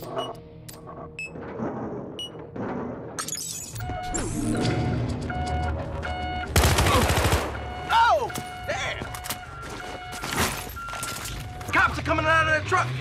Oh! Damn! Cops are coming out of that truck!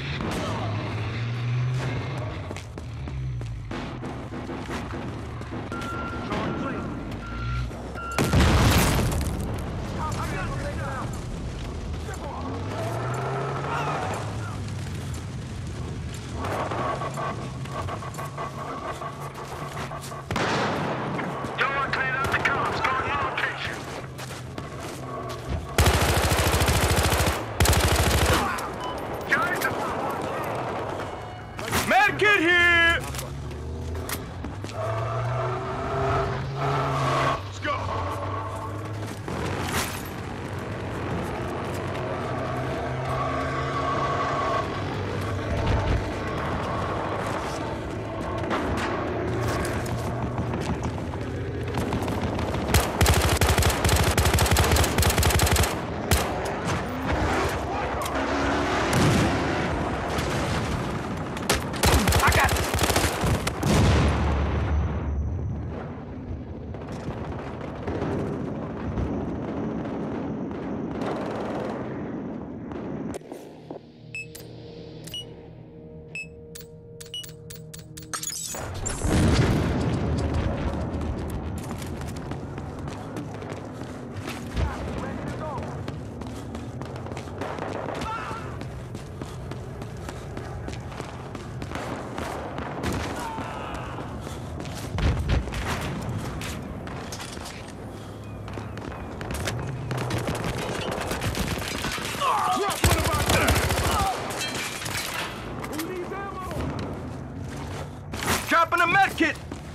Get here! Let's go! Dropping a med kit!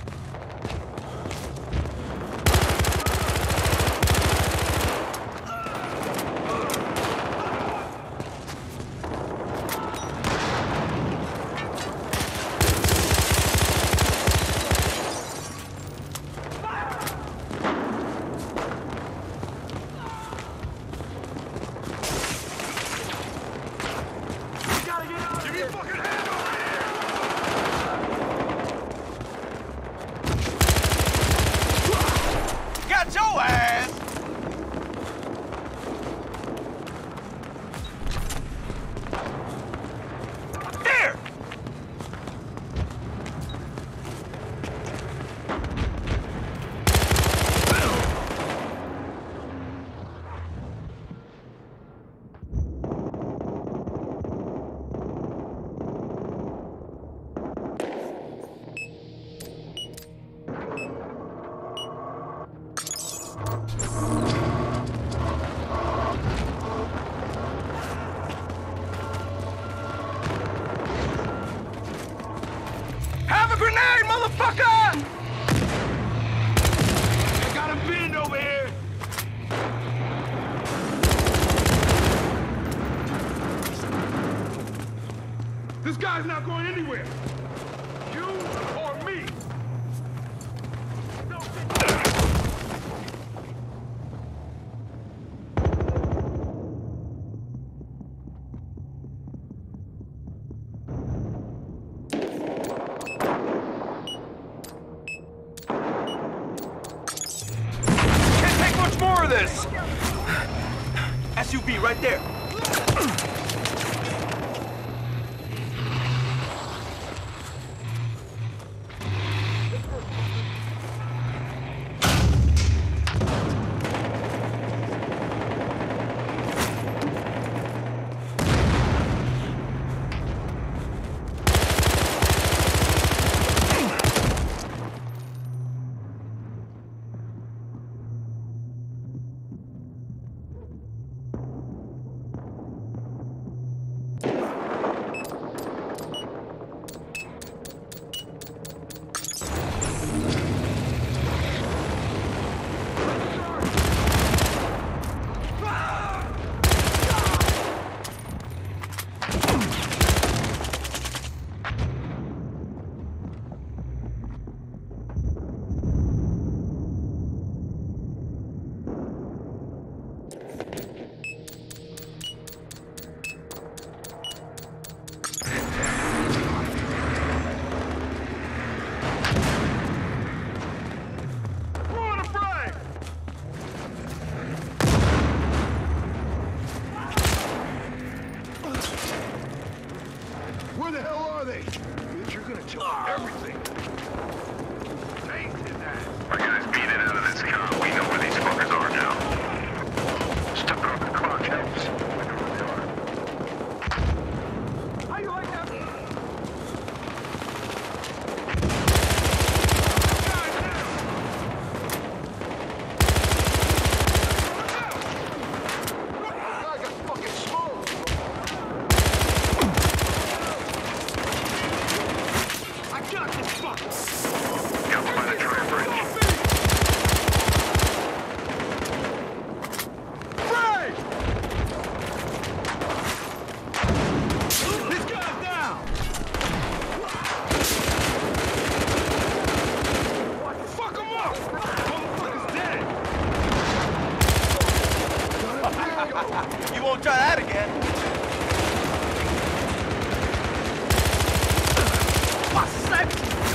Your ass! There! Have a grenade, motherfucker! I got him pinned over here. This guy's not going anywhere. You or me. More of this! SUV right there. are they? Bitch, you're gonna tell me everything. Taste his ass. Our guys beat it out of this car. We know where these fuckers are now. Stepping up the clock helps. We know where they are. How you like that? You won't try that again. What's that?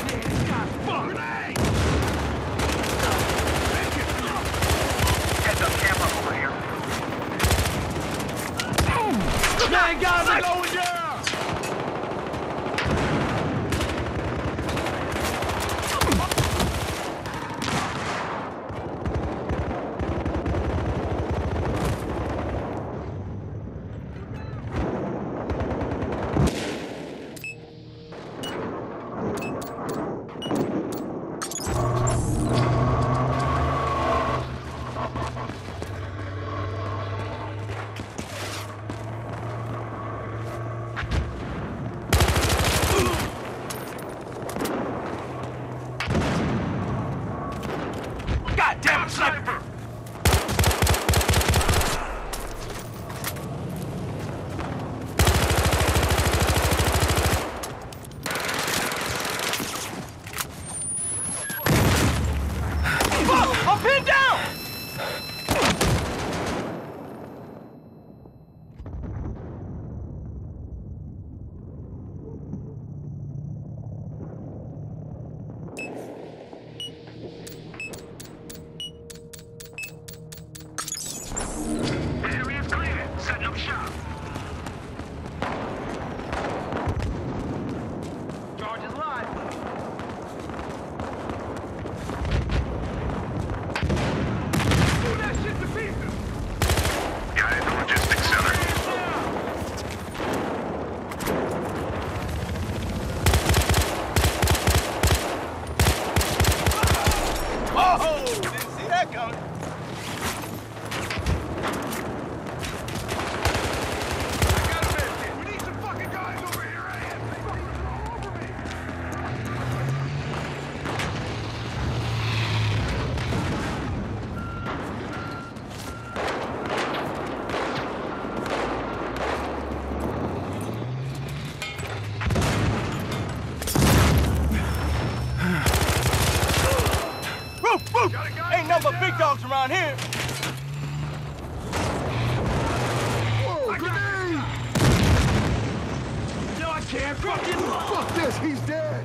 Heads up camera over here. Man, guys are going down! Damn sniper! Fuck! I'm pinned down! Area's clear. Setting up shop. Charge is live. Do that shit to pieces! Guy at the logistics center. Oh! Didn't see that coming. We need some fucking guys over here, eh? Everybody's all over me! Roof! Roof! Ain't nothing but big dogs around here. Whoa, grenade! No, I can't. Fucking Fuck this, he's dead!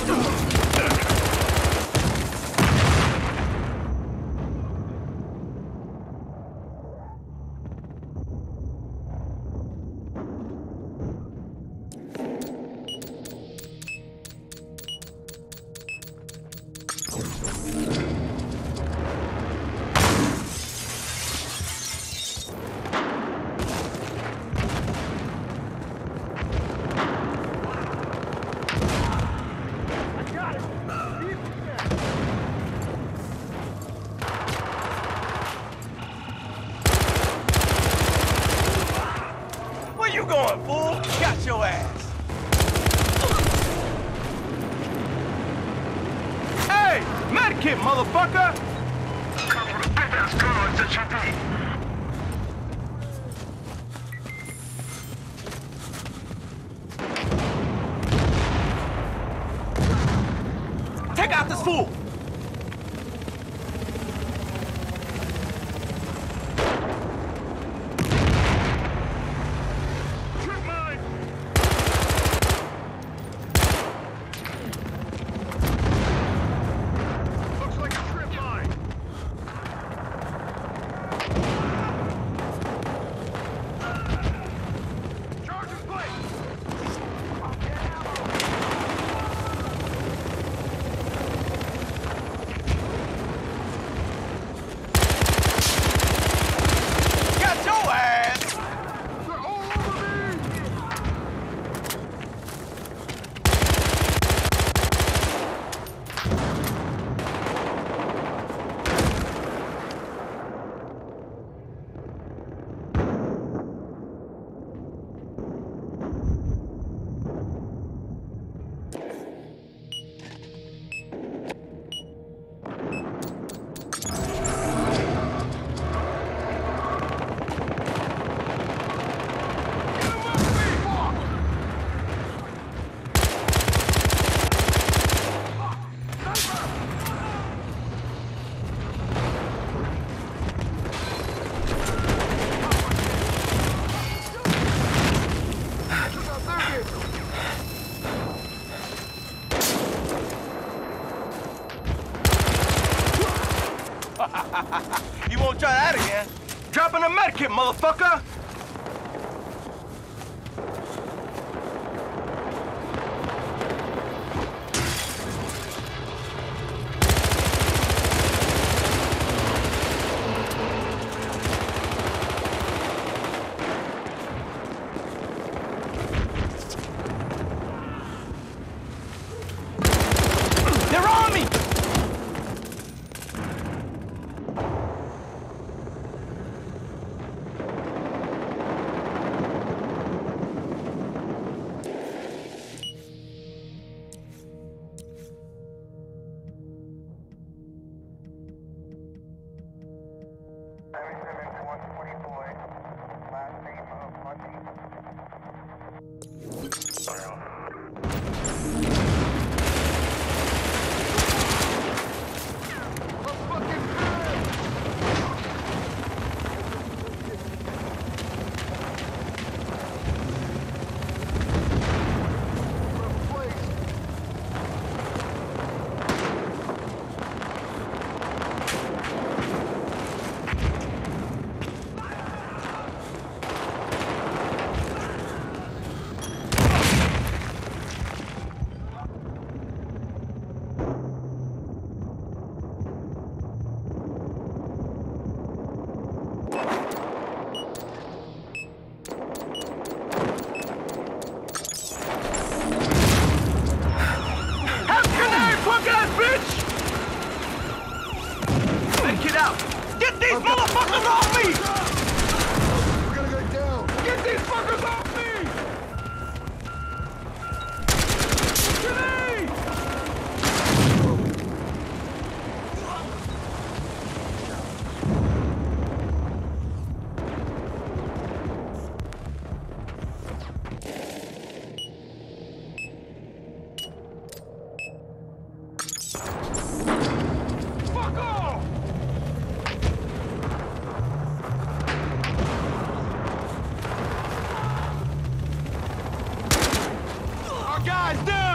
You going, fool? Got your ass. Hey, medkit, motherfucker! Come for the big-ass guards that you beat. Take out this fool! You won't try that again? Dropping a medkit, motherfucker! They're on me! Get these motherfuckers off me! We're gonna go down! Get these fuckers off me! Grenade! Fuck off! Our guy's down!